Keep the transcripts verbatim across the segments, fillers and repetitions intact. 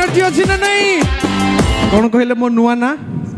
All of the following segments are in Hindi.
एनर्जी अच्छी ना नहीं कौन कहले मो नुआ ना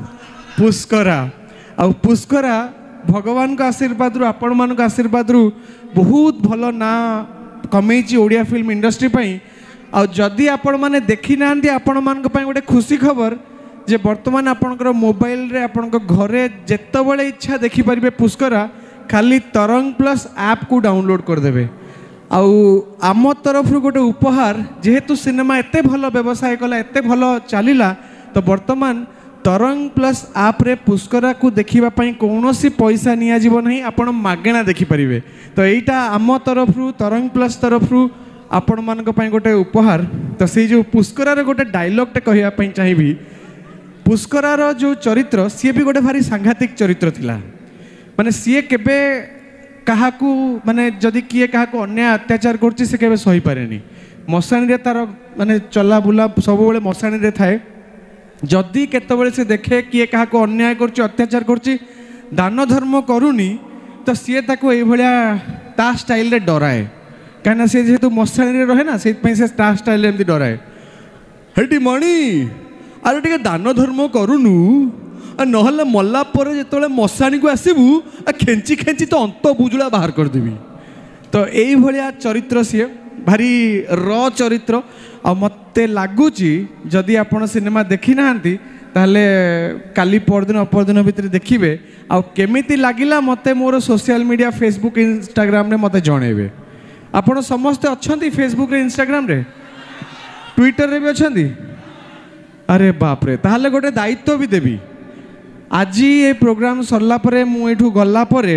पुष्करा आ पुष्करा भगवान का आशीर्वाद रु आपण मान आशीर्वाद रु बहुत भल ना कमे ओडिया फिल्म इंडस्ट्री पई आ जदि आपण माने देखी ना आपण मान गोटे खुशी खबर जे वर्तमान आपणकर मोबाइल रे आपण घरे जेतबेले इच्छा देखि परिबे पुष्करा खाली तरंग प्लस ऐप को डाउनलोड कर देबे आउ आम तरफ गोटे उपहार जेहेतु सिनेमा एते भल व्यवसाय कला एते भल चलिला तो वर्तमान तरंग प्लस ऐप रे पुष्करा को देखिबा पई कोनोसी पैसा निया जीव नहीं आपण मागेणा देखि परिबे तो एटा आम तरफ तरंग प्लस तरफ आपण मान गोटे उपहार तो से जो पुष्करा रे गोटे डायलॉग टे कहया पई चाहिबी पुष्करा रो जो चरित्र सी भी गोटे भारी सांघातिक चरित्र थिला माने सी केबे काहाकू माने जदि किए काहाकू अन्याय अत्याचार करछि से केबे सही पारेनी मशाणी रे तार माने चला बुला सब बेले मशाणी रे थाए जदि केतबेले से देखे किए काहाकू अन्याय करछि अत्याचार करछि दान धर्म करूनी तो सी ताको ए भलिया ता स्टाइल रे डराए कहना से जेहेतु मशाणी रे रहे ना से पई से ता स्टाइल रे एमती डराए हेटी मणि अरे टे दान धर्म करूनु नहले मल्ला पर जो मशाणी को आसबू खेची खेची तो अंत बुजुला बाहर करदेवी तो यही भाया चरित्र सी भारी र चरित्र आ मते लगुच जदि आपण सिनेमा देखी ना ताहले काली परदिन अपरदिन भितर देखिए आमिति लगिला मते मोर सोशल मीडिया फेसबुक इंस्टाग्राम रे मते जणेबे आपण समस्ते अच्छी फेसबुक रे इंस्टाग्राम रे ट्विटर रे भी अच्छी अरे बाप रे ताहले गोटे दायित्व भी देवी आज ये प्रोग्राम सरला परे मु एठू गला परे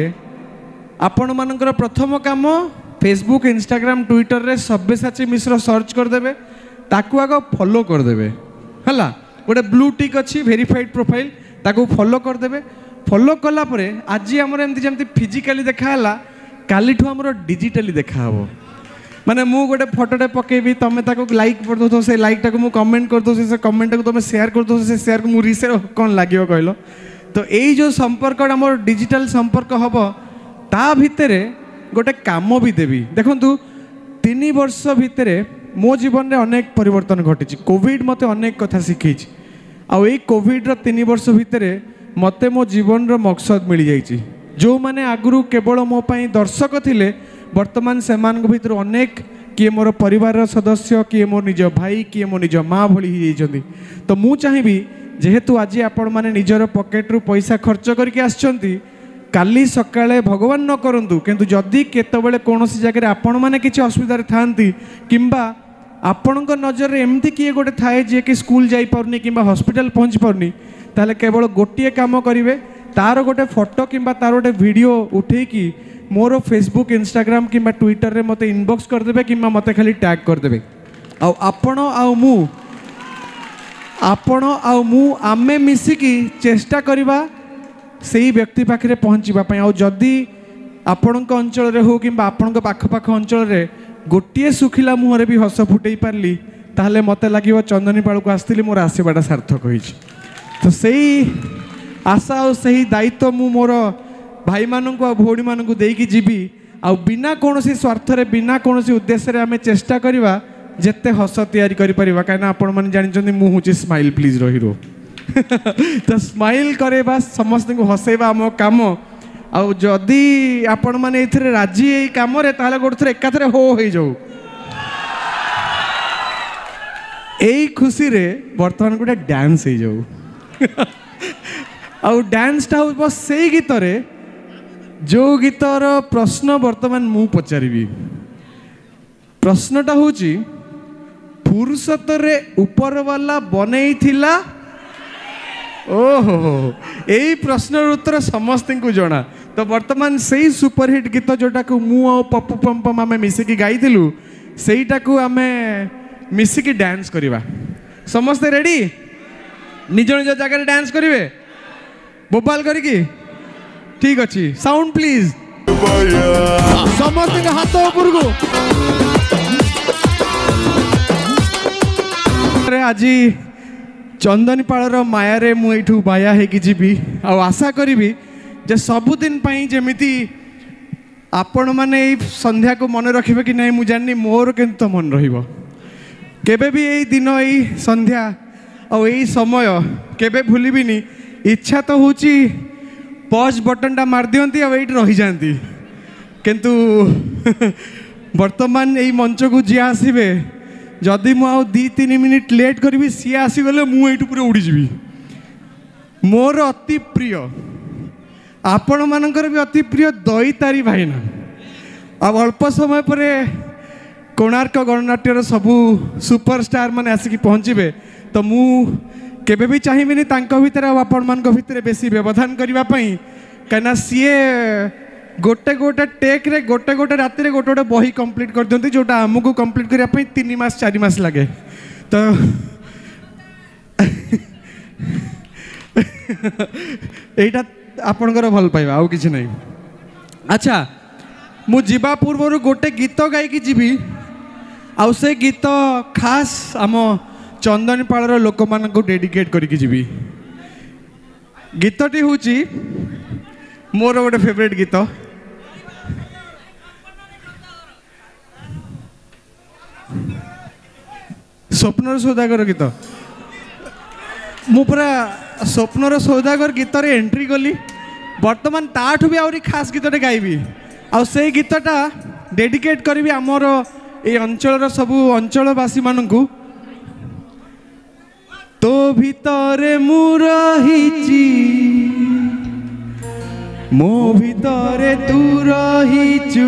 आपण मानकर प्रथम काम फेसबुक इंस्टाग्राम ट्विटर रे सब्यसाची मिश्र सर्च कर देबे ताकू आग फॉलो कर देबे हला गोटे ब्लू टिक अच्छी वेरीफाइड प्रोफाइल ताकू फॉलो कर देबे फॉलो कला परे आज हमर एमती जेमती फिजिकली देखाला काली ठू हमर डिजिटली देखा हबो माने मु गोटे फोटोटे पकेबी तुम ताको लाइक कर दो से लाइक टाको मु कमेंट कर दो से कमेंट को तुम शेयर कर दो से शेयर को मु रीशेयर कौन लगे कहल तो यही जो संपर्क आमर डिजिटल संपर्क हम ता भितर गोटे काम भी देवी देखु तीन वर्ष भितर मो जीवन में अनेक परिवर्तन घटी कोविड मते अनेक कथा शिखी आई कोविड रो तीन वर्ष भितर मते मो जीवन रो मकसद मिल जाइए जो मैंने आगु केवल मो पाई दर्शक थिले वर्तमान से भर अनेक किए मोर परिवार सदस्य किए मोर निज भाई किए मोर निज माँ भली तो मु चाहिए जेहेतु आज आपण मैंने निजर पकेट रु पैसा खर्च करके आसचंती काली सकाळे भगवान न करंतु किंतु जदि केतबेले कोनोसी जगह आपण मैंने किसी असुविधा थांती किंबा आपण नजर एमती किए गोटे थाए जे कि स्कूल जाई पारनी किंबा हॉस्पिटल पहुंची पारनी ताले केवल गोटे काम करिवे तार गोटे फोटो किंबा तार गोटे वीडियो उठेकी मोर फेसबुक इंस्टाग्राम किंबा ट्विटर रे मते इनबॉक्स कर देबे किंबा मते खाली टैग कर देबे आ आपण आ मु आपण आ मु आमे मिसिकी चेष्टा करिबा सेही व्यक्ति पाखरे पहुंचीबा पई आ जदी आपणक अंचल रे हो किंबा आपणक पाख पाख अंचल रे गोटिए सुखिला मुहरे भी हस फुटई पारली ताहले मते लागिवो चंदनी पाळ को आस्तिली मोर आसीबाटा सार्थक होईछि तो सेही आशा और सही दायित्व मु मोर भाई मानक आ भौणी मानक देकी जीवी आ बिना कोनोसी स्वार्थ रे बिना कोनोसी उद्देश्य रे आमे चेष्टा करिवा जेते हस तैयारी करि परिवा काना आपण मन जानिचंदी मु हुची स्माइल प्लीज रो हीरो तो स्माइल करेबा समस्त को हसेबा हम काम आ जदी आपण माने एथरे राजी एई काम रे ताले गोटे एकाथरे हो हो जाऊ एई खुशी रे वर्तमान गोटे डांस हो जाऊ आ डांस टा बस से गीत रे जो गीतर प्रश्न वर्तमान मु पचारि प्रश्नटा हूँ फुर्सत रे ऊपर वाला बनई थिला ओहो यही प्रश्न उत्तर समस्त को जना तो वर्तमान से ही सुपरहिट गीत जोटा को मु आ पप्पू पम्पम आम मिसिकी गाइलु सेटा को आम मिसिकी डांस करवा समस्ते रेडी निज निज जगह डांस करेंगे बोबाल करी ठीक अच्छी साउंड प्लीज समस्त हाथ ऊपर को आज चंदनीपाड़ मायारे मुठू बाया होगी जीवी आशा करी जे सबुदिन जमीती आपण मैंने संध्या को मन रखिबे कि नहीं मुझे जानी मोर किंतु मन रहिबो केबे भी यही दिन यही संध्या और यही समय केबे भूलिबिनी इच्छा तो होची पॉज बटन टा मार दियंती और ये रही जाती किंतु वर्तमान यही मंच को जी आसबे जदि मु दी तीन मिनिट लेट करी सी आसीगले मुझे पूरा उड़ीजी मोर अति प्रिय आपण मानकर भी अति प्रिय दईतारी भाईना अब अल्प समय पर कोणार्क गणनाट्यर सबू सुपरस्टार माने आसिक पहुँचे तो मु केबे भी चाहिए तांको भितर आपण मान भितर बेसी व्यवधान करने कहीं सीए गोटे गोटे टेक रे गोटे गोटे राति गोटे गोटे बही कंप्लीट कर दिखती जोटा आमको कंप्लीट करने तीन मास चार मास लगे तो यहीटा आपणकर भल पाइबा आउ किछि नहीं। अच्छा मु जीवा पूर्व गोटे गीत गायकी जीवी आउ से गीत खास आम चंदनपाड़ लोक मान डेडिकेट करके जीवी गीतटी हूँ मोर गोटे फेवरेट गीत स्वप्नर सौदागर गीत मु पूरा स्वप्नर सौदागर गीत रे एंट्री कली बर्तमान ताठू भी आहरी खास गीतटे गायबी आउ से गीतटा डेडिकेट करी आमर ये अंचल सबू अंचलवासी मानू तो भितरे मु रहिची मो भितरे तू रहिचु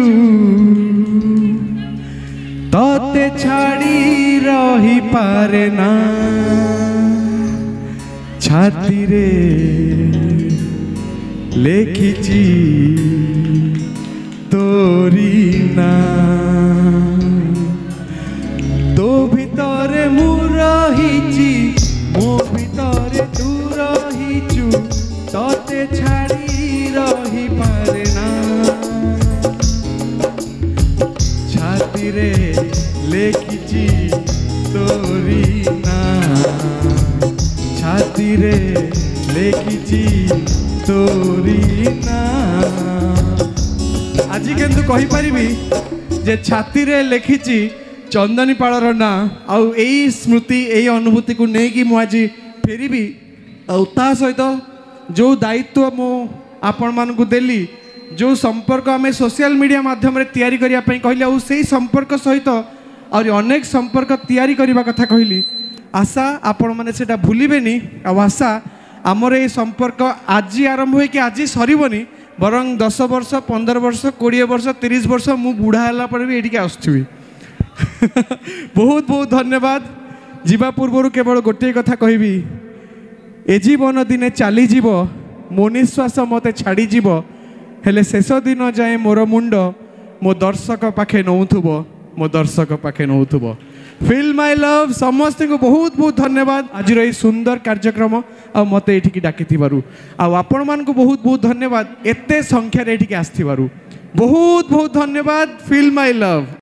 तते छाड़ी रही पारे ना छाती रे लेखिची तोरी ना तो भितरे मु रहिची मो भितरे तू रहिचु तते छाड़ी रही पारे ना छाती रे लेखिची तोरी ना छाती रे लेखिची तोरी ना आज किंतु कहि परिबी जे छाती रे लेखिची चंदनीपाड़ ना आउ यही स्मृति यही अनुभूति को लेकिन मुझे फेरबी आ सहित जो दायित्व मु आपण मानकु देली जो संपर्क आम सोशल मीडिया माध्यम तैयारी करने कहली से संपर्क सहित और अनेक संपर्क तैयारी करने कथा कहली आशा आपण मैंने से भूलेनि आशा आमर ये संपर्क आज आरंभ हो कि आज सरबनी बरं दस वर्ष पंद्रह वर्ष कोड़े वर्ष तीस वर्ष मु बुढ़ा है पर भी ये आसुवी बहुत बहुत धन्यवाद जीवा पूर्व केवल गोटे कथा कहबी ए जीवन दिने चली जीव मो निश्वास मते छाड़ी जीव हेले शेष दिन जाए मोर मुंड मो दर्शक पाखे नौथुब मो दर्शक पाखे नौथुब फील माय लव समस्त को बहुत बहुत धन्यवाद आज ये सुंदर कार्यक्रम आ मते ये डाकी आपण मान को बहुत बहुत धन्यवाद एते संख्यार ये आसथिबारु बहुत बहुत धन्यवाद फील माय लव।